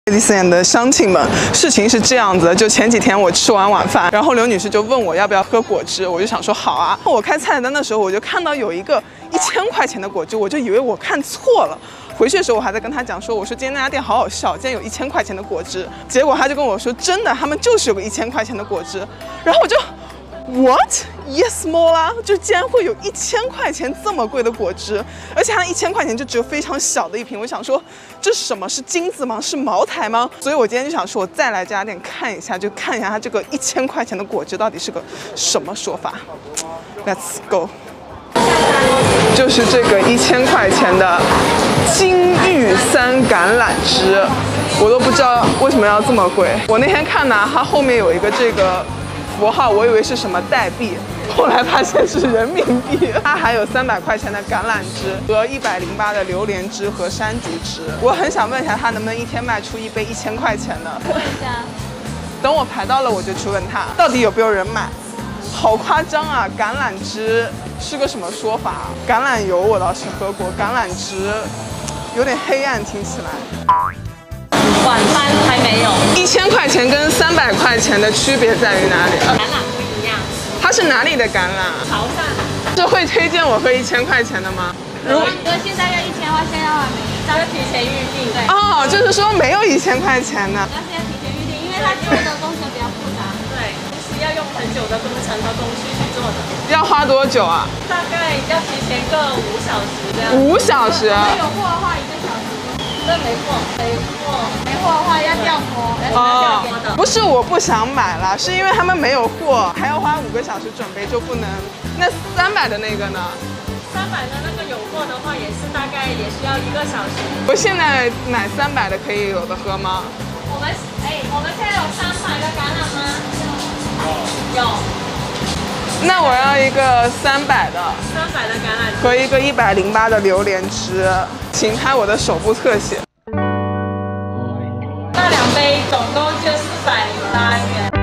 Ladies and 乡亲们，事情是这样子，就前几天我吃完晚饭，然后刘女士就问我要不要喝果汁，我就想说好啊。我开菜单的时候，我就看到有一个1000块钱的果汁，我就以为我看错了。回去的时候我还在跟她讲说，我说今天那家店好好笑，竟然有1000块钱的果汁。结果她就跟我说，真的，他们就是有个1000块钱的果汁。然后我就 What? Yes more 啦，就竟然会有1000块钱这么贵的果汁，而且它1000块钱就只有非常小的一瓶。我想说，这是什么？是金子吗？是茅台吗？所以我今天就想说，我再来这家店看一下，就看一下它这个1000块钱的果汁到底是个什么说法。Let's go。就是这个1000块钱的金玉3橄榄汁，我都不知道为什么要这么贵。我那天看呢，它后面有一个这个符号，我以为是什么代币，后来发现是人民币。它还有300块钱的橄榄汁和108的榴莲汁和山竹汁。我很想问一下，它能不能一天卖出一杯1000块钱的？问一下。等我排到了，我就去问他，到底有没有人买。好夸张啊！橄榄汁是个什么说法？橄榄油我倒是喝过，橄榄汁有点黑暗，听起来。 晚餐还没有。 1000块钱跟300块钱的区别在于哪里？ 橄榄不一样。 它是哪里的橄榄？ 潮汕。 是会推荐我喝1000块钱的吗？ 如果现在要1000的话，现在还没，要提前预定。对。 哦，就是说没有1000块钱的。 要现在提前预定，因为它做的工程比较复杂。对，是要用很久的工程和工序去做的。 要花多久啊？ 大概要提前个5小时这样。 5小时？ 没有货的话1个小时。这没货，没货的话要调货，要调货的。 不是我不想买了，是因为他们没有货，还要花5个小时准备，就不能。那300的那个呢 ？300的那个有货的话，也是大概也需要1个小时。 我现在买300的可以有的喝吗？ 我们现在有300个橄榄吗？有。 那我要一个300的 ，300的橄榄汁和一个108的榴莲汁，请拍我的手部特写。 那2杯总共就408元。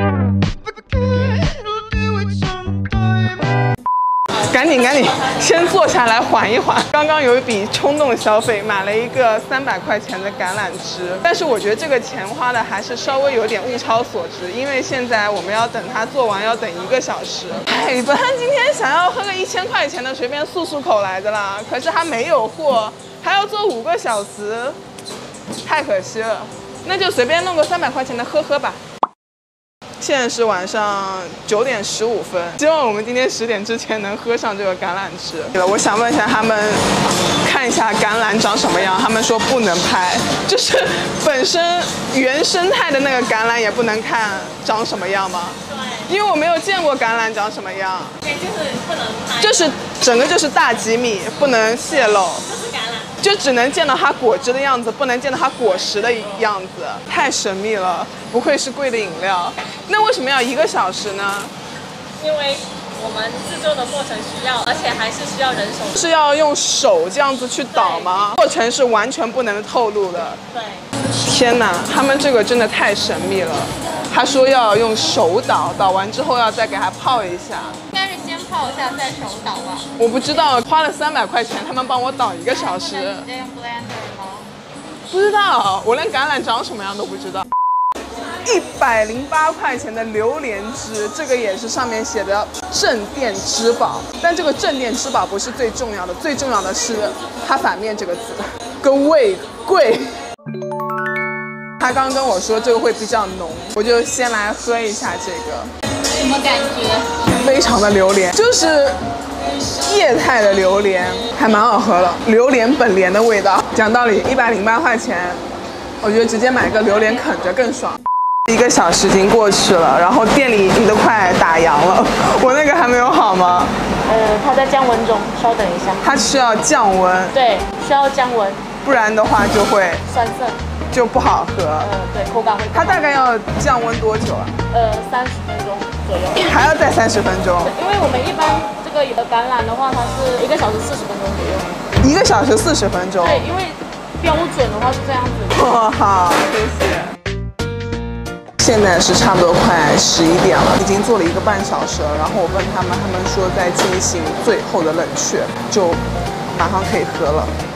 赶紧，先坐下来缓一缓。刚刚有一笔冲动消费，买了一个300块钱的橄榄汁，但是我觉得这个钱花的还是稍微有点物超所值，因为现在我们要等它做完，要等1个小时。哎，本来今天想要喝个1000块钱的，随便漱口来的啦，可是它没有货，还要做5个小时，太可惜了。那就随便弄个300块钱的喝吧。现在是晚上9点15分，希望我们今天10点之前能喝上这个橄榄汁。我想问一下他们，看一下橄榄长什么样。他们说不能拍，就是本身原生态的那个橄榄也不能看长什么样吗？对，因为我没有见过橄榄长什么样。 对，就是不能拍。 就是整个就是大吉米，不能泄露。 这是橄榄。 就只能见到它果汁的样子，不能见到它果实的样子，太神秘了，不愧是贵的饮料。那为什么要1个小时呢？ 因为我们制作的过程需要，而且还是需要人手。 是要用手这样子去捣吗？过程是完全不能透露的。 对。 天哪，他们这个真的太神秘了。他说要用手捣，捣完之后要再给它泡一下。 应该是先泡一下再手捣吧。 我不知道，花了300块钱，他们帮我捣1个小时。 直接用 blender 吗？ 不知道，我连橄榄长什么样都不知道。108块钱的榴莲汁，这个也是上面写的镇店之宝，但这个镇店之宝不是最重要的，最重要的是它反面这个字，个味贵。他刚跟我说这个会比较浓，我就先来喝一下这个。 什么感觉？ 非常的榴莲，就是液态的榴莲，还蛮好喝的，榴莲本莲的味道。讲道理，108块钱，我觉得直接买个榴莲啃着更爽。1个小时已经过去了，然后店里已经都快打烊了，我那个还没有好吗？ 它在降温中，稍等一下。 它需要降温。对， 需要降温， 不然的话就会酸涩， 就不好喝。 对，口感会。 它大概要降温多久啊 ？30分钟左右。 还要再30分钟？ 因为我们一般这个橄榄的话，它是1个小时40分钟左右。 1个小时40分钟？ 对，因为标准的话是这样子。 好，谢谢。现在是差不多快11点了，已经做了1个半小时了。然后我问他们说在进行最后的冷却，就马上可以喝了。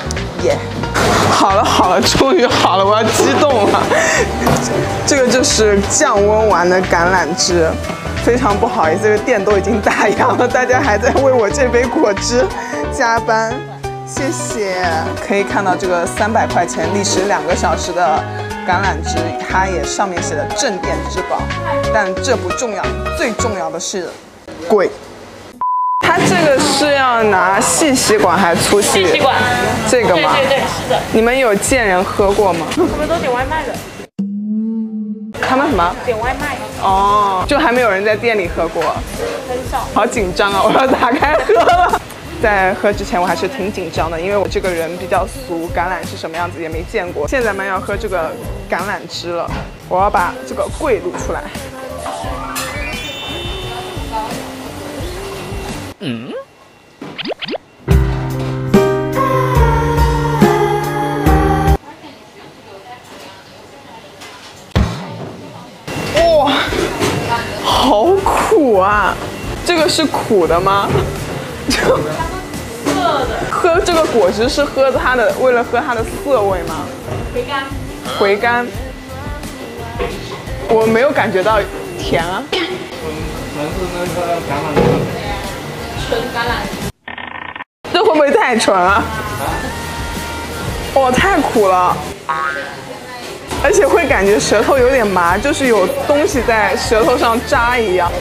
耶！好了好了，终于好了，我要激动了。这个就是降温完的橄榄枝，非常不好意思，这个店都已经打烊了，大家还在为我这杯果汁加班，谢谢。可以看到这个300块钱历时2个小时的橄榄枝，它也上面写的镇店之宝，但这不重要，最重要的是贵。它这个是要拿细吸管还是粗吸？ 细吸管。 这个吗？ 对对对，是的。 你们有见人喝过吗？ 他们都点外卖的。 他们什么？ 点外卖。 哦，就还没有人在店里喝过。 很少。 好紧张啊！我要打开喝了。在喝之前我还是挺紧张的，因为我这个人比较俗，橄榄是什么样子也没见过。现在们要喝这个橄榄汁了，我要把这个柜录出来。哇，好苦啊！这个是苦的吗？喝这个果汁是喝它的，为了喝它的涩味吗？ 回甘。 回甘。我没有感觉到甜啊。 纯是那个橄榄汁。 纯橄榄。 这会不会太纯啊？哇，太苦了。而且会感觉舌头有点麻，就是有东西在舌头上扎一样，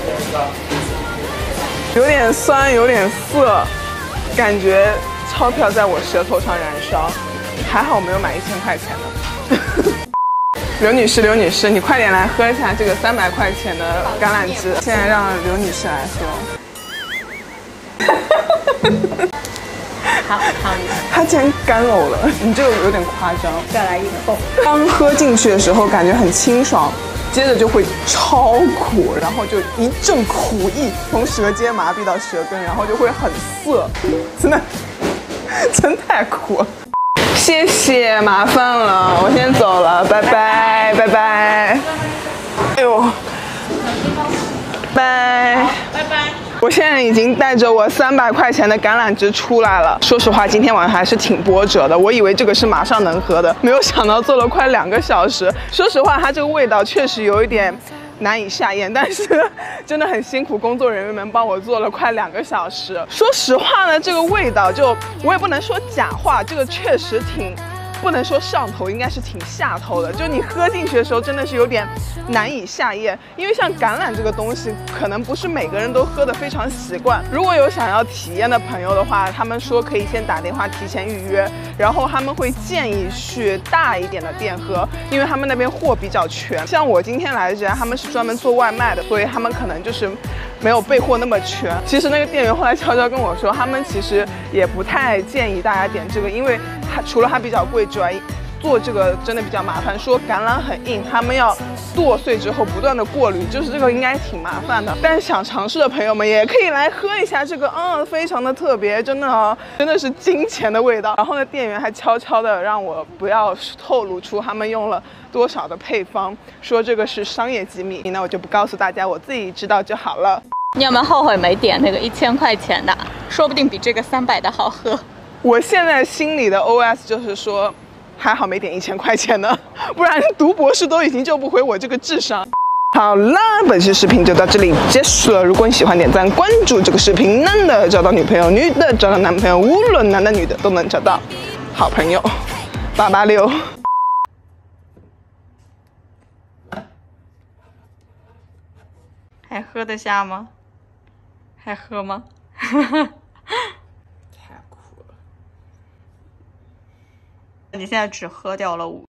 有点酸，有点涩，感觉钞票在我舌头上燃烧。还好我没有买1000块钱的。刘女士，刘女士，你快点来喝一下这个300块钱的橄榄汁。现在让刘女士来喝。 好， 它竟然干呕了，你这个有点夸张。 再来一口。 刚喝进去的时候感觉很清爽，接着就会超苦，然后就一阵苦意从舌尖麻痹到舌根，然后就会很涩，真太苦了。谢谢，麻烦了，我先走了，拜拜，拜拜。哎呦，拜拜。 我现在已经带着我300块钱的橄榄汁出来了。说实话，今天晚上还是挺波折的。我以为这个是马上能喝的，没有想到做了快2个小时。说实话，它这个味道确实有一点难以下咽，但是真的很辛苦，工作人员们帮我做了快2个小时。说实话呢，这个味道就我也不能说假话，这个确实挺。不能说上头，应该是挺下头的。就你喝进去的时候，真的是有点难以下咽。因为像橄榄这个东西，可能不是每个人都喝得非常习惯。如果有想要体验的朋友的话，他们说可以先打电话提前预约，然后他们会建议去大一点的店喝，因为他们那边货比较全。像我今天来这家，他们是专门做外卖的，所以他们可能就是没有备货那么全。其实那个店员后来悄悄跟我说，他们其实也不太建议大家点这个，因为除了它比较贵之外，做这个真的比较麻烦。说橄榄很硬，他们要剁碎之后不断的过滤，就是这个应该挺麻烦的。但是想尝试的朋友们也可以来喝一下这个，非常的特别，真的真的是金钱的味道。然后呢，店员还悄悄的让我不要透露出他们用了多少的配方，说这个是商业机密。那我就不告诉大家，我自己知道就好了。 你有没有后悔没点那个1000块钱的？说不定比这个300的好喝。 我现在心里的 OS 就是说，还好没点1000块钱的，不然读博士都已经救不回我这个智商。好啦，本期视频就到这里结束了。如果你喜欢，点赞关注这个视频。男的找到女朋友，女的找到男朋友，无论男的女的都能找到好朋友。886。 还喝得下吗？还喝吗？太苦了。你现在只喝掉了5。